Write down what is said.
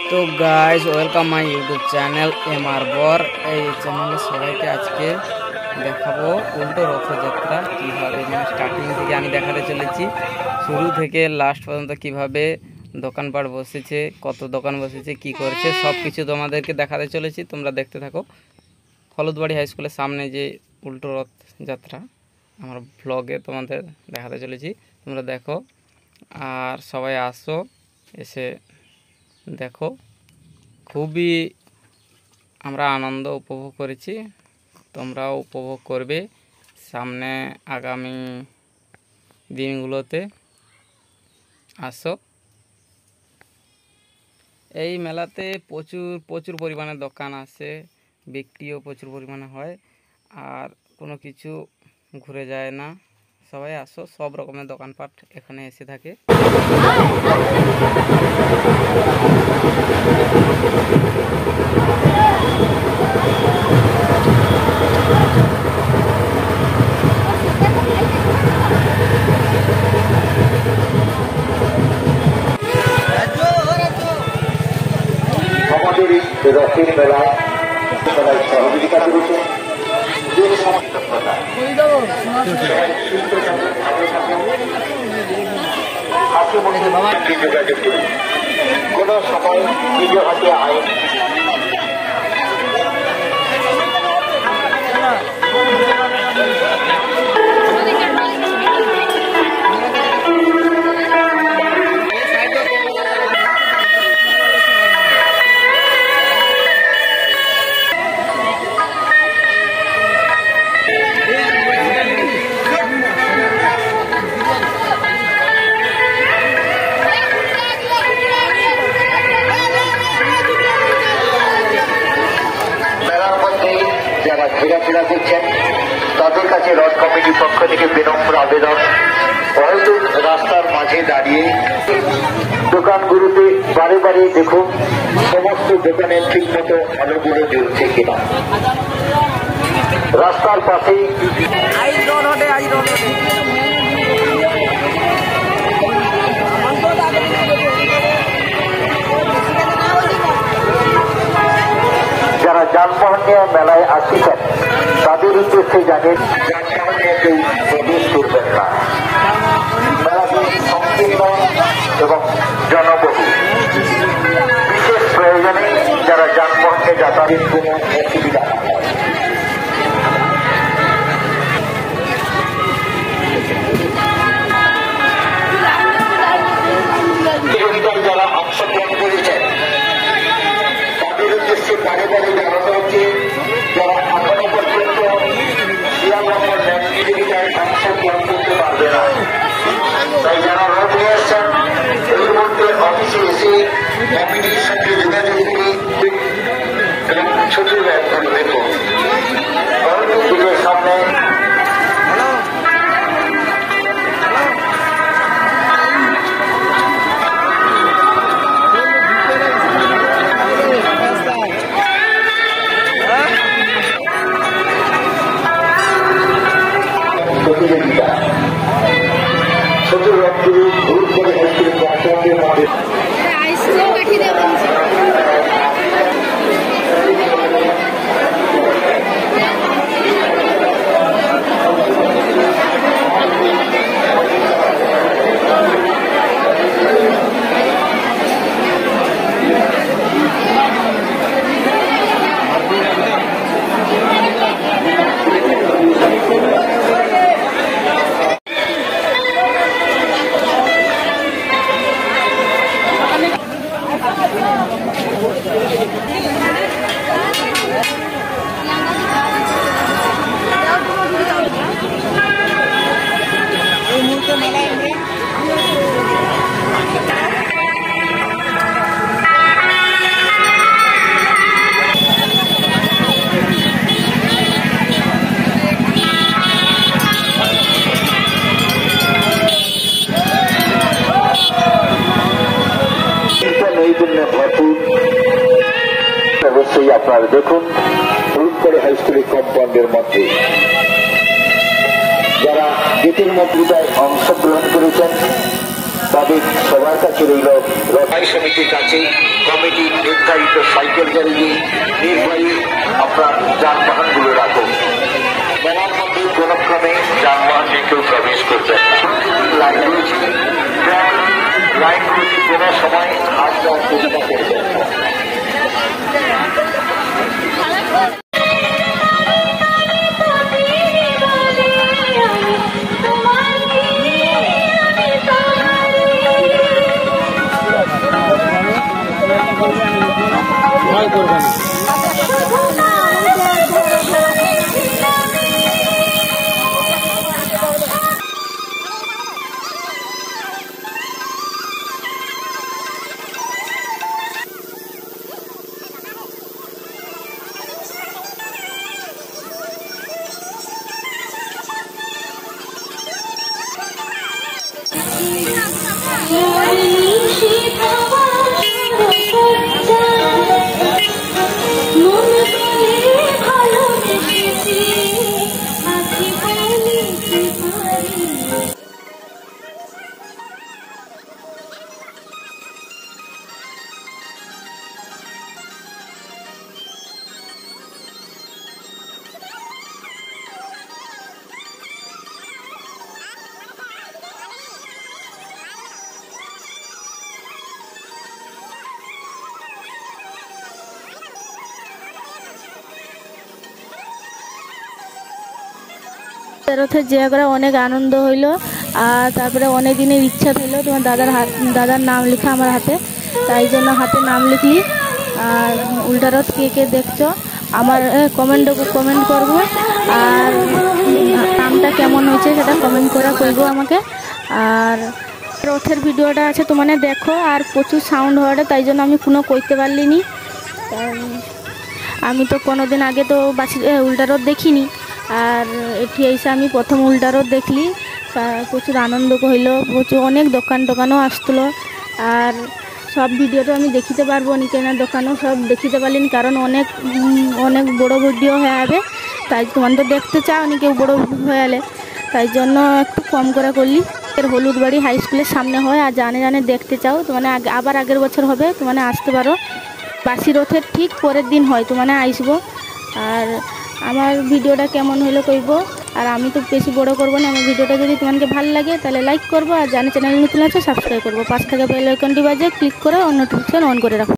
তো guys welcome my YouTube channel MR বর। এই চ্যানেলে সবাইকে আজকে দেখাবো উল্টো রথযাত্রা কীভাবে, মানে স্টার্টিং থেকে আমি দেখাতে চলেছি শুরু থেকে লাস্ট পর্যন্ত কিভাবে দোকানপাট বসেছে, কত দোকান বসেছে, কি করছে, সব কিছু তোমাদেরকে দেখাতে চলেছি। তোমরা দেখতে থাকো। হলুদবাড়ি হাই স্কুলের সামনে যে উল্টো রথযাত্রা আমার ব্লগে তোমাদের দেখাতে চলেছি, তোমরা দেখো আর সবাই আসো, এসে দেখো। খুবই আমরা আনন্দ উপভোগ করেছি, তোমরাও উপভোগ করবে সামনে আগামী দিনগুলোতে। আসো, এই মেলাতে প্রচুর পরিমাণে দোকান আছে, বিক্রিও প্রচুর পরিমাণে হয়, আর কোনো কিছু ঘুরে যায় না। সবাই আসো, সব রকমের দোকানপাট এখানে এসে থাকে। আমাদের এই রথের মেলায় সহযোগিতা করেছে যে সমস্ত যোগাযোগ করুন। কোন সময় নিজ হাতে আইন যারা ঘোরাফেরা করছেন তাদের কাছে রথ কমিটির পক্ষ থেকে বিনম্র আবেদন, হয়তো রাস্তার মাঝে দাঁড়িয়ে দোকানগুলোতে বারে বারে দেখুন সমস্ত দোকানে ঠিক মতো আলোগুলো জ্বলছে কিনা। রাস্তার পাশেই যারা যানবাহন নিয়ে মেলায় আসছেন তাদের উদ্দেশ্যে জানেন যানবাহন নিয়ে কেউ প্রবেশ করবেন না। মেলাটি সংকীর্ণ এবং জনবহুল, বিশেষ প্রয়োজনে যারা যানবাহন নিয়ে যাতায়াতের কোনো অসুবিধা না হয়। যারা অংশগ্রহণ করেছেন তাদের উদ্দেশ্যে বারে বারে জানানো হচ্ছে যারা এখনো পর্যন্ত প্রতিযোগিতায় অংশগ্রহণ করতে পারবে না, তাই যারা রথ নিয়ে আসছেন এই মুহূর্তে অফিসে এসে কমিটির সঙ্গে যোগাযোগ করে ছোট ব্যাগগুলো দেখুন। দিকের সামনে প্রতিযোগিতা ছোট রথগুলো ভুল করে হাইস্কুলের প্রাক্তনদের মধ্যে নৈপুণ্যে ভরপুর। অবশ্যই আপনারা দেখুন হলুদবাড়ি হাই স্কুলের কম্পাউন্ডের মধ্যে যারা গীতির মধ্যে অংশগ্রহণ করেছেন তাদের সবার কাছে রইল রথাই সমিতির কাছে কমিটি নির্ধারিত সাইকেল গাড়ি নির্বাহী আপনার যানবাহনগুলো রাখুন। মেলার মধ্যে কোন ক্রমে যানবাহন নিয়ে কেউ প্রবেশ করবেন না। লাইন রয়েছে কোন সময় হাত দেওয়ার চেষ্টা করবেন না। রথের জায়গা করে অনেক আনন্দ হইল। আর তারপরে অনেক দিনের ইচ্ছা ছিল তোমার দাদার নাম লেখা আমার হাতে, তাই জন্য হাতে নাম লিখলি। আর উল্টা রথ কে কে দেখছো আমার কমেন্ট করবো, আর নামটা কেমন হয়েছে সেটা কমেন্ট করা করবো আমাকে। আর রথের ভিডিওটা আছে তোমার দেখো, আর প্রচুর সাউন্ড হওয়াটা তাই জন্য আমি কোনো করতে পারলিনি। আমি তো কোনোদিন আগে তো উল্টা রথ দেখিনি, আর এটি এসে আমি প্রথম উল্টা রথ দেখলি। প্রচুর আনন্দ হইল, প্রচুর অনেক দোকানও আসলো। আর সব ভিডিওটা আমি দেখিতে পারবো নি, কেনার দোকানও সব দেখিতে পারলিনি, কারণ অনেক বড় ভিডিও হয়ে যাবে। তাই তোমার তো দেখতে চাও নি কেউ বড় হয়ে গেলে, তাই জন্য একটু কম করে করলি। হলুদ বাড়ি হাই স্কুলের সামনে হয়, আর জানে দেখতে চাও তোমার আবার আগের বছর হবে, তোমার আসতে পারো। বাসি রথের ঠিক পরের দিন হয়, তোমার আসবো। আর আমার ভিডিওটা কেমন হলো কইবো। আর আমি তো বেশি বড় করবো না, আমার ভিডিওটা যদি তোমাকে ভালো লাগে তাহলে লাইক করবো, আর জানি চ্যানেল নতুন আছে সাবস্ক্রাইব করবো, পাশ থেকে বেল আইকনটি বাজে ক্লিক করে নোটিফিকেশন অন করে রাখো।